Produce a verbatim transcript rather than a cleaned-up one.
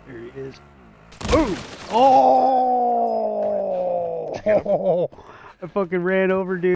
There he is. Boom! Oh! I fucking ran over, dude.